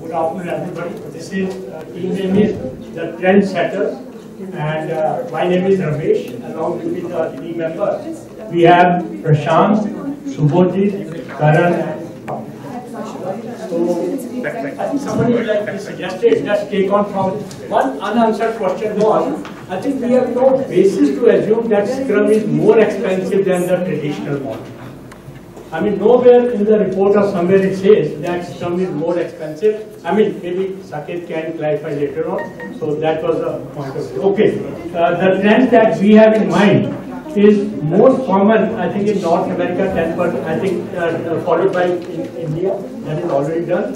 Good afternoon, everybody. This is team name is the Trendsetters, and my name is Ramesh. Along with the team members, we have Prashant, Subhojit, Karan. So I think somebody would like to suggest it. Let's take on from one unanswered question was, I think we have no basis to assume that Scrum is more expensive than the traditional model. I mean, nowhere in the report or somewhere it says that Scrum is more expensive. I mean, maybe Saket can clarify later on. So that was the point of view. Okay, the trend that we have in mind is most common, I think, in North America, 10%, I think, followed by in India, that is already done.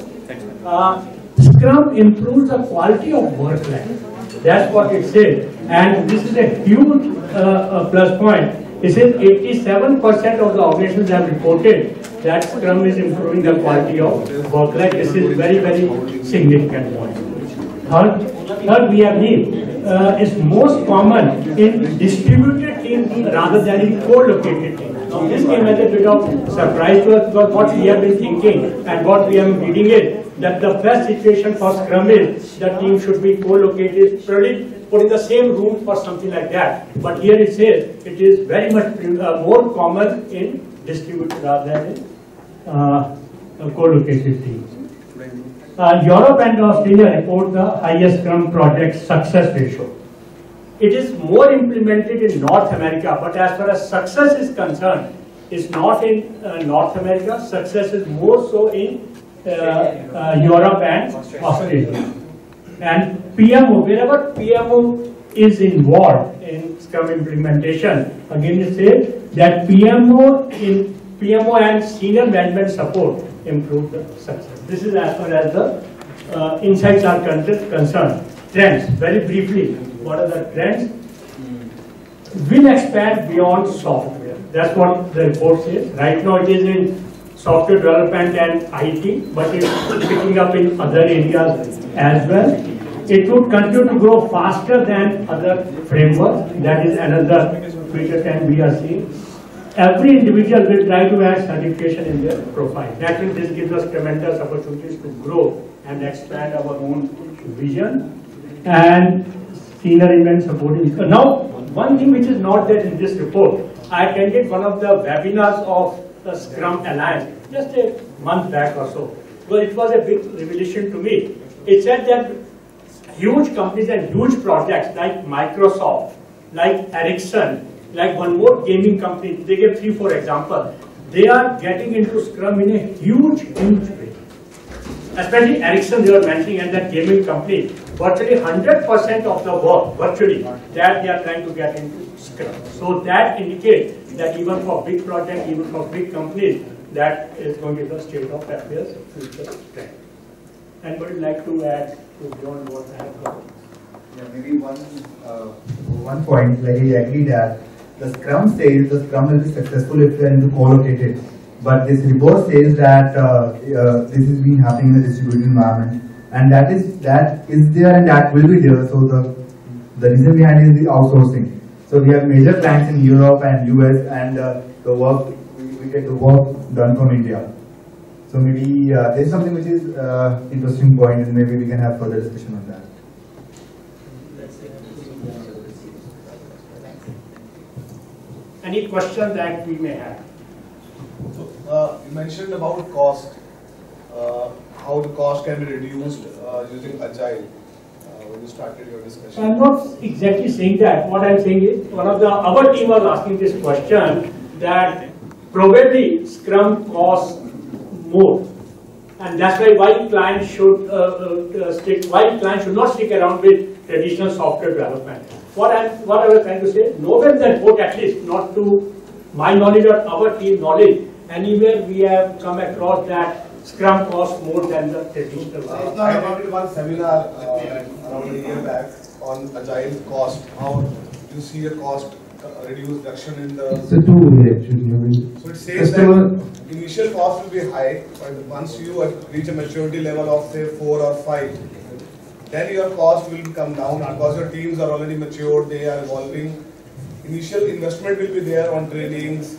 Scrum improves the quality of work life. That's what it says. And this is a huge plus point. It says 87% of the organizations have reported that Scrum is improving the quality of work life. This is very, very significant point. Third, we have need. Is most common in distributed teams rather than in co-located teams. Now, this came as a bit of surprise to us because what we have been thinking and what we have been reading is that the best situation for Scrum is the team should be co-located, probably put in the same room for something like that. But here it says it is very much more common in distributed rather than in co-located teams. Europe and Australia report the highest Scrum project success ratio. It is more implemented in North America, but as far as success is concerned, it's not in North America. Success is more so in Europe and Australia. And PMO, wherever PMO is involved in Scrum implementation, again it says that PMO and senior management support improve the success. This is as far as the insights are concerned. Trends, very briefly, what are the trends? Will expand beyond software. That's what the report says. Right now it is in software development and IT, but it's picking up in other areas as well. It would continue to grow faster than other frameworks. That is another future trend we are seeing. Every individual will try to add certification in their profile. Naturally, this gives us tremendous opportunities to grow and expand our own vision. And senior event supporting. Now, one thing which is not there in this report, I attended one of the webinars of the Scrum Alliance just a month back or so. Well, it was a big revelation to me. It said that huge companies and huge projects like Microsoft, like Ericsson, like one more gaming company, they gave 3-4 examples. They are getting into Scrum in a huge way. Especially Ericsson, they were mentioning, and that gaming company, virtually 100% of the work, virtually, that they are trying to get into Scrum. So that indicates that even for big projects, even for big companies, that is going to be the state of affairs future trend. Anybody would like to add to beyond what I have covered? Yeah, maybe one point, like I agree that the Scrum says the Scrum will be successful if you are into co-located. But this report says that this is being happening in the distributed environment, and that is there and that will be there. So the reason behind is the outsourcing. So we have major clients in Europe and US, and the work we get the work done from India. So maybe there is something which is interesting point, and maybe we can have further discussion on that. Any question that we may have? So, you mentioned about cost, how the cost can be reduced using Agile when you started your discussion. I'm not exactly saying that. What I'm saying is, our team was asking this question that probably Scrum costs more, and that's why clients should clients should not stick around with traditional software development. What I was trying to say, nowhere in the report, at least not to my knowledge or our team knowledge, anywhere we have come across that Scrum costs more than the traditional. I attended one seminar around a year back on Agile cost. How you see a cost reduction in the. It's a two-way actually. So it says that initial cost will be high, but once you reach a maturity level of say 4 or 5, then your cost will come down because your teams are already matured, they are evolving. Initial investment will be there on trainings,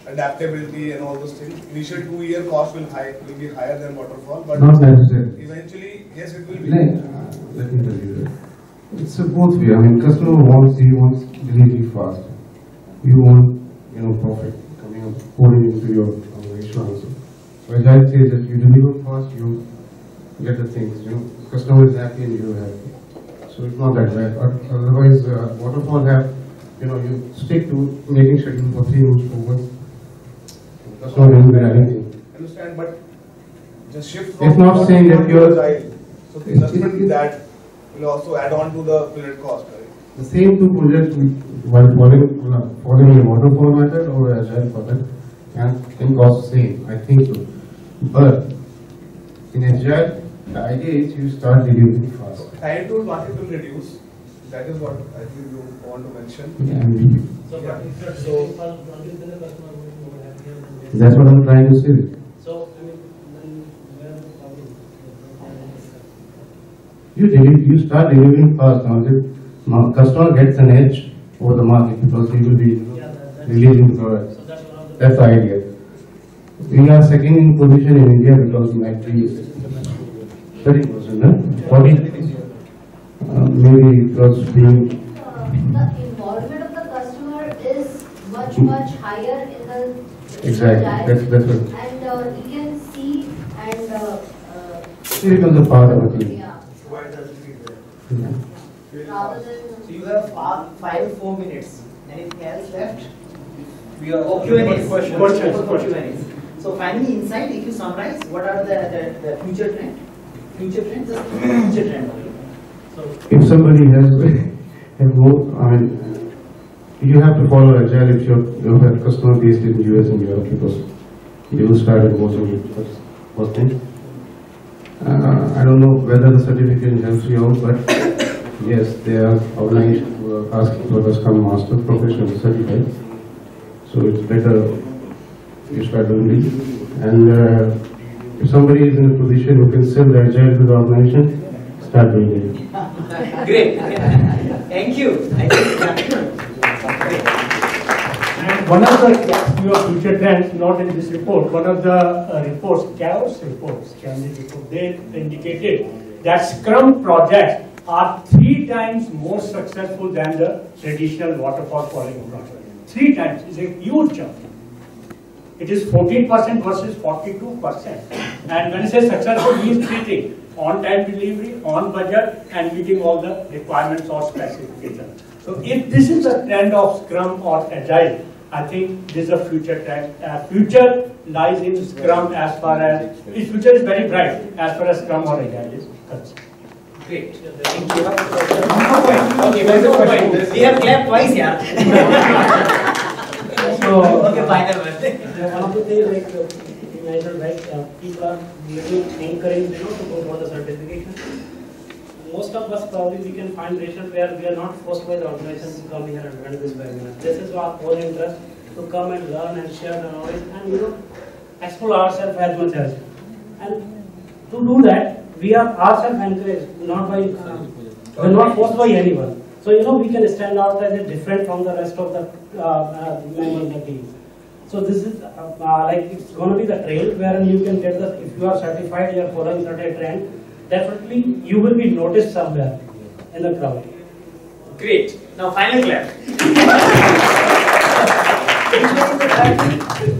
adaptability and all those things. Initial 2-year cost will be higher than waterfall, but Not necessarily. eventually, yes, it will be. Let me tell you that. It's a both way. I mean, customer wants delivery fast. You want, profit coming up, pouring into your organization also. So Agile says that you deliver fast, you get the things. Customer is happy and you're happy. So it's not that bad. Otherwise, waterfall have, you stick to making schedule for 3 months forward. Customer doesn't get anything. Understand, but just shift It's from not saying that waterfall to you're- Agile. So the investment in that will also add on to the project cost, right? The same two projects, while following a waterfall method or agile method, can cost the same. I think so. But in agile, the idea is you start delivering fast. Time to market will reduce. That is what I think you want to mention. And So, Yeah. but if you're So- saving for until then the customer will be more happier than this. that's what I'm trying to say. So, I mean, then where the problem? You start delivering fast. Now the customer gets an edge over the market because he will be Yeah, that's releasing the product. so that's one of the. That's the idea. We are second in position in India because McAfee is 30%, huh? 40. Maybe because being The involvement of the customer is much higher in the exactly. agile. That's what. And he can see and It becomes a part of a team. yeah, Why does it be there? Yeah. rather So than you have 4 minutes. Anything else left? We are Oh, Q&As. Questions. Q&As. So finally, inside, if you summarize, what are the future trend? Future trend, just future trend only. So If somebody has more, I mean, you have to follow agile if you have customer based in US and Europe because they will start at most of it first thing. I don't know whether the certificate helps you out, but yes, there are organizations who are asking for the Scrum Master professional certificate. So it's better you start doing it. And if somebody is in a position who can sell the agile to the organization, start doing it. great. Thank you. Thank you. And one of the your future trends, not in this report, one of the reports, Chaos reports, they indicated that Scrum projects are 3 times more successful than the traditional waterfall following project. 3 times is a huge jump. It is 14% versus 42%. And when I say successful, means 3 things: on-time delivery, on budget, and meeting all the requirements or specifications. So if this is the trend of Scrum or Agile, I think this is a future trend. Future lies in Scrum as far as, its future is very bright as far as Scrum or Agile is concerned. Great. Thank you. Okay, one more point. We have clapped twice, yeah. So, Okay, final one. one of the things like you mentioned, right? People are little encouraged, to go for the certification. Most of us probably we can find rations where we are not forced by the organization to come here and run this webinar. This is our own interest to come and learn and share the knowledge and explore ourselves as much as. And to do that, we are ourselves encouraged, not by we are not forced by anyone. So we can stand out as a different from the rest of the members of the team. So this is like it's going to be the trail wherein you can get the, if you are certified, you are following certain trend, definitely you will be noticed somewhere in the crowd. Great. Now final clap.